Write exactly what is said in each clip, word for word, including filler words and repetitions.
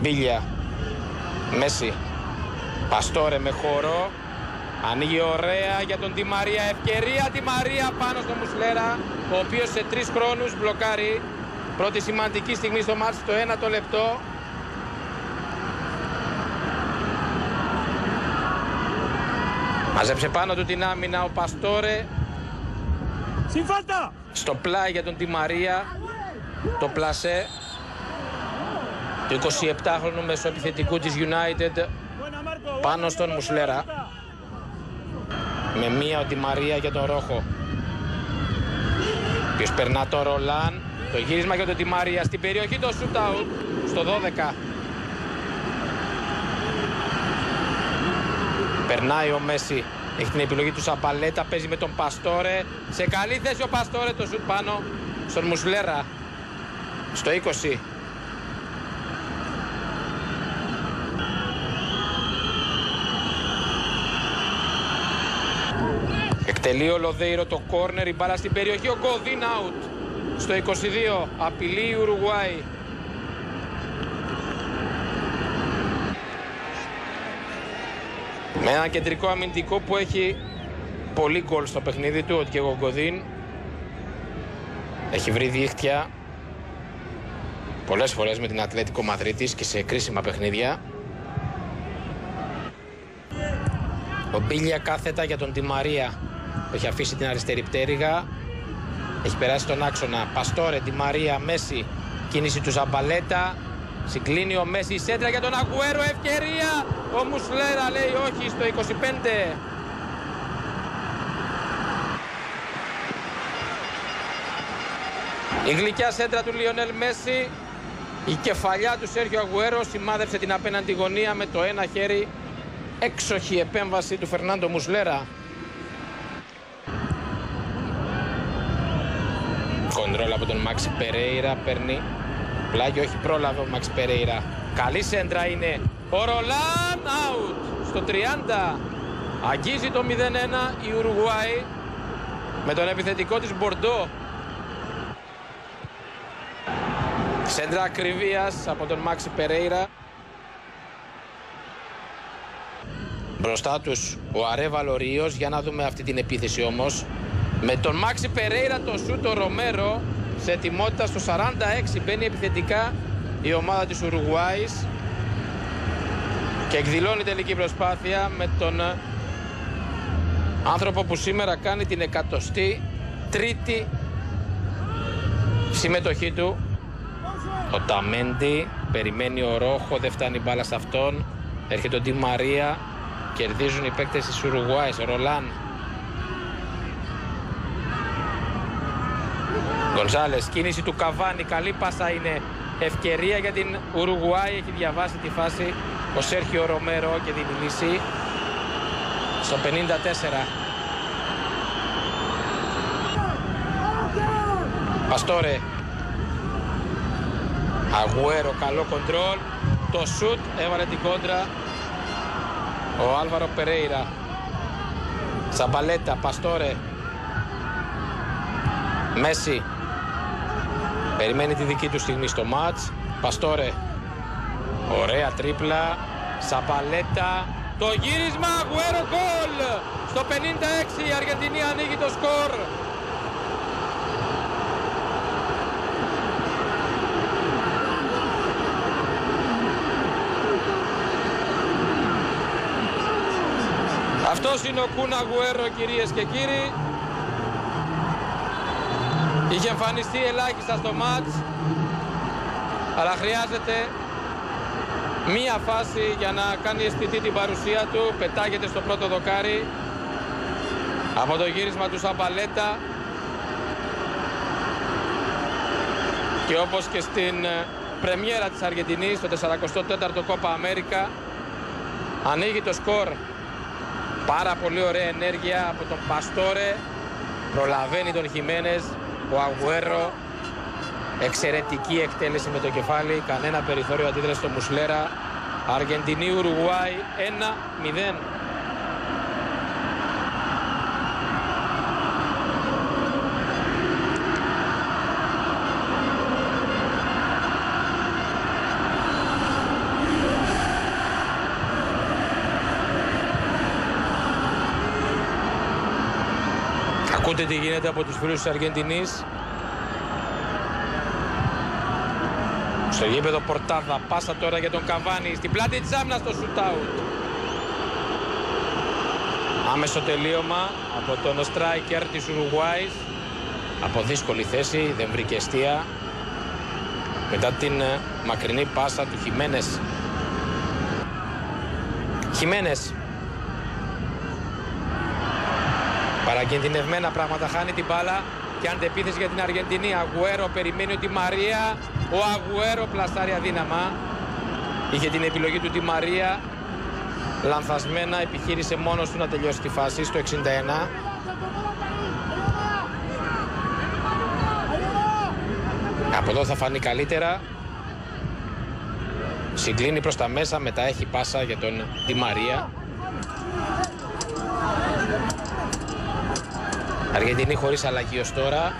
Μπίλια, Μέση, Παστόρε με χώρο, ανοίγει ωραία για τον Ντι Μαρία, ευκαιρία Ντι Μαρία πάνω στο Μουσλέρα, ο οποίος σε τρεις χρόνους μπλοκάρει. Πρώτη σημαντική στιγμή στο μάτς, το ένατο λεπτό. Μαζέψε πάνω του την άμυνα ο Παστόρε. Συμφάτα! Στο πλάι για τον Ντι Μαρία, το πλασέ του εικοσιεπτάχρονου μεσοεπιθετικού της United πάνω στον Μουσλέρα. Με μία ο Ντι Μαρία για τον Ρόχο, ποιος περνά το Ρολάν. Το γύρισμα για τον Ντι Μαρία στην περιοχή, το shoot out στο δώδεκα. Περνάει ο Μέση, έχει την επιλογή του Σαμπαλέτα, παίζει με τον Παστόρε. Σε καλή θέση ο Παστόρε, το shoot πάνω στον Μουσλέρα στο είκοσι. Εκτελεί ο Λοδέιρο το κόρνερ, η μπάλα στην περιοχή, ο Γκοδίν out στο είκοσι δύο, απειλεί η Ουρουγουάη. Με ένα κεντρικό αμυντικό που έχει πολύ γκολ στο παιχνίδι του, ο Διέγκο Γκοδίν. Έχει βρει δίχτυα πολλές φορές με την Ατλέτικο Μαδρίτης και σε κρίσιμα παιχνίδια. Ο Μπίλια κάθετα για τον Ντι Μαρία, που έχει αφήσει την αριστερή πτέρυγα. Έχει περάσει τον άξονα. Παστόρε, Ντι Μαρία, Μέση. Κίνηση του Ζαμπαλέτα. Συγκλίνει ο Μέση, η σέντρα για τον Αγουέρο. Ευκαιρία. Ο Μουσλέρα λέει όχι στο είκοσι πέντε. Η γλυκιά σέντρα του Λιονέλ Μέση. Η κεφαλιά του Σέρχιο Αγουέρο σημάδεψε την απέναντι γωνία με το ένα χέρι. Έξοχη επέμβαση του Φερνάντο Μουσλέρα. Κοντρόλ από τον Μάξι Περέιρα, παίρνει πλάγιο, όχι πρόλαβε ο Μάξι Περέιρα. Καλή σέντρα είναι, ο Ρολάν out στο τριάντα. Αγγίζει το μηδέν ένα η Ουρουγουάη με τον επιθετικό της Μπορντό. Σέντρα ακριβίας από τον Μάξι Περέιρα. Μπροστά τους ο Αρέβαλο Ρίος, για να δούμε αυτή την επίθεση όμως. Με τον Μάξι Περέιρα το σούτ, ο Ρομέρο σε ετοιμότητα στο σαράντα έξι. Μπαίνει επιθετικά η ομάδα της Ουρουγουάης και εκδηλώνει τελική προσπάθεια με τον άνθρωπο που σήμερα κάνει την εκατοστή τρίτη συμμετοχή του. Ο Ταμέντι, περιμένει ο Ρόχο, δεν φτάνει μπάλα σε αυτόν. Έρχεται ο Ντι Μαρία, κερδίζουν οι παίκτες της Ουρουγουάης. Ρολάν, Γκονζάλες, κίνηση του Καβάνι, καλή πάσα είναι, ευκαιρία για την Ουρουγουάη. Έχει διαβάσει τη φάση ο Σέρχιο Ρομέρο και δίνει λύση στο πενήντα τέσσερα. Παστόρε, Αγουέρο, καλό κοντρόλ, το σουτ, έβαλε την κόντρα ο Άλβαρο Περέιρα. Ζαμπαλέτα, Παστόρε, Μέση, περιμένει τη δική του στιγμή στο μάτς. Παστόρε, ωραία τρίπλα, Ζαμπαλέτα, το γύρισμα, Αγουέρο, γκολ! Στο πενήντα έξι η Αργεντινή ανοίγει το σκορ. Αυτός είναι ο Κουν Αγουέρο, κυρίες και κύριοι. Είχε εμφανιστεί ελάχιστα στο μάτς, αλλά χρειάζεται μία φάση για να κάνει αισθητή την παρουσία του. Πετάγεται στο πρώτο δοκάρι από το γύρισμα του Ζαμπαλέτα. Και όπως και στην πρεμιέρα της Αργεντινής, το σαρανταεστό τέταρτο Κόπα Αμέρικα, ανοίγει το σκορ. Πάρα πολύ ωραία ενέργεια από τον Παστόρε, προλαβαίνει τον Χιμένες, ο Αγουέρο, εξαιρετική εκτέλεση με το κεφάλι, κανένα περιθώριο αντίδραση στο Μουσλέρα. Αργεντινή Ουρουγουάη ένα μηδέν. Ακούτε τι γίνεται από τους φίλους της Αργεντινής. Στο γήπεδο Πορτάδα, πάσα τώρα για τον Καβάνι, στην πλάτη της άμυνας το shoot out. Άμεσο τελείωμα από τον striker της Ουρουγουάης. Από δύσκολη θέση, δεν βρήκε εστία. Μετά την μακρινή πάσα του Χιμένες. Χιμένες. Παρακινδυνευμένα πράγματα, χάνει την μπάλα και αντεπίθεση για την Αργεντινή. Αγουέρο περιμένει ότι Μαρία, ο Αγουέρο πλασάρει αδύναμα. Είχε την επιλογή του τη Μαρία, λανθασμένα, επιχείρησε μόνος του να τελειώσει τη φάση στο εξήντα ένα. Από εδώ θα φανεί καλύτερα. Συγκλίνει προς τα μέσα, μετά έχει πάσα για τον Τη Μαρία. Αργεντινή χωρίς αλλαγή ως τώρα.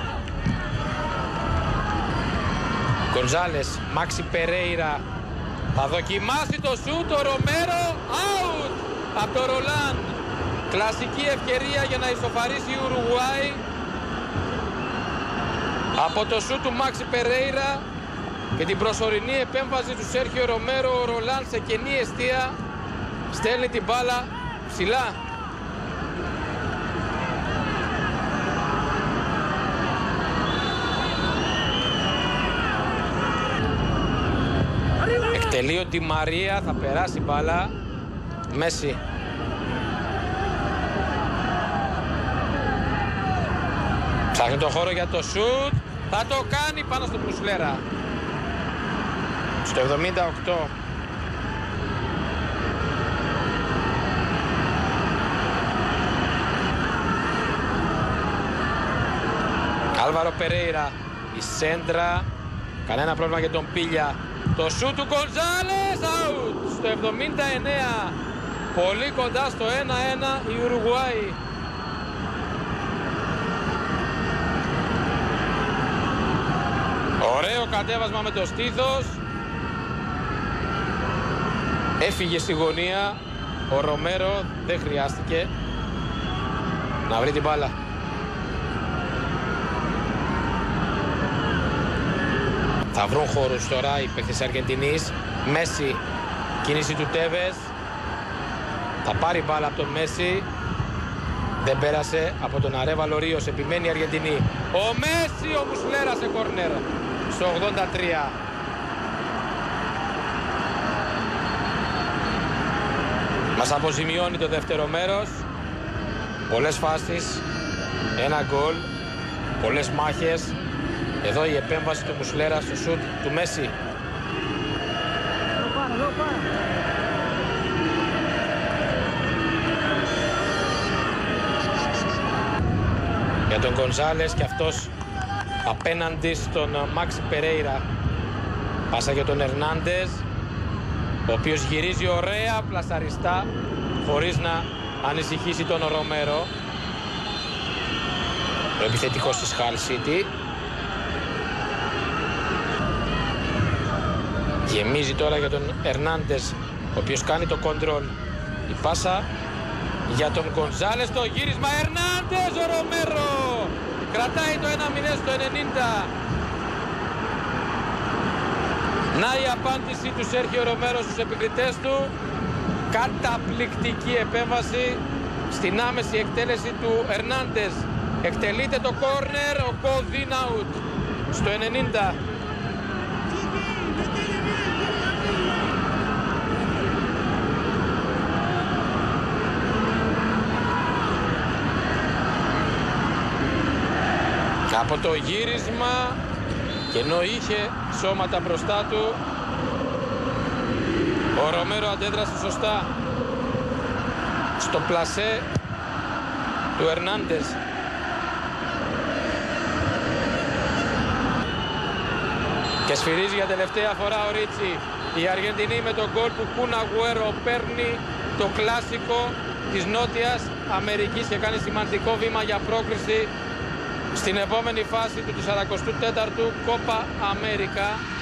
Γκονζάλες, Μάξι Περέιρα. Θα δοκιμάσει το σούτ, ο Ρομέρο, out από το Ρολάν. Κλασική ευκαιρία για να ισοφαρίσει η Ουρουγουάη. Από το σούτ του Μάξι Περέιρα και την προσωρινή επέμβαση του Σέρχιο Ρομέρο, ο Ρολάν σε κενή εστία στέλνει την μπάλα ψηλά. Εκτελεί ο Τη Μαρία, θα περάσει μπάλα. Μέση. Ψάχνει το χώρο για το σουτ. Θα το κάνει πάνω στο Μουσλέρα. Στο εβδομήντα οκτώ. Άλβαρο Περέιρα. Η σέντρα. Κανένα πρόβλημα για τον Πίλια. Το σούτ του Γκονζάλες, out στο εβδομήντα εννέα. Πολύ κοντά στο ένα ένα η Ουρουγουάη. Ωραίο κατέβασμα με το στήθος. Έφυγε στη γωνία. Ο Ρομέρο δεν χρειάστηκε να βρει την μπάλα. Θα βρουν χώρους τώρα οι παίκτες Αργεντινής. Μέση, κίνηση του Τέβες. Θα πάρει μπάλα από τον Μέση. Δεν πέρασε από τον Αρέβαλο Ρίος. Επιμένει η Αργεντινή. Ο Μέση, ο Μουσλέρα σε κόρνερ. Στο ογδόντα τρία. Μας αποζημιώνει το δεύτερο μέρος. Πολλές φάσεις. Ένα γκολ. Πολλές μάχες. Εδώ η επέμβαση του Μουσλέρα στο σούτ του Μέση. Για τον Γκονζάλες και αυτός απέναντι στον Μάξι Περέιρα. Πάσα για τον Ερνάντες, ο οποίος γυρίζει ωραία πλασαριστά χωρίς να ανησυχήσει τον Ρομέρο. Ο επιθετικός της Hull City. Γεμίζει τώρα για τον Ερνάντες, ο οποίος κάνει το κοντρόλ. Η πάσα για τον Γκονζάλες, το γύρισμα Ερνάντες, ο Ρομέρο κρατάει το ένα μηδέν στο ενενήντα. Να η απάντηση του Σέρχιο Ρομέρο στους επικριτές του. Καταπληκτική επέμβαση στην άμεση εκτέλεση του Ερνάντες. Εκτελείται το κόρνερ, ο Κοδίν out στο ενενήντα. Από το γύρισμα, και ενώ είχε σώματα μπροστά του, ο Ρομέρο αντέδρασε σωστά στο πλασέ του Ερνάντες. Και σφυρίζει για τελευταία φορά ο Ρίτσι. Η Αργεντινή με τον γκολ του Κουν Αγουέρο παίρνει το κλάσικο της Νότιας Αμερικής και κάνει σημαντικό βήμα για πρόκριση στην επόμενη φάση του σαρανταοστού τέταρτου Κόπα Αμέρικα.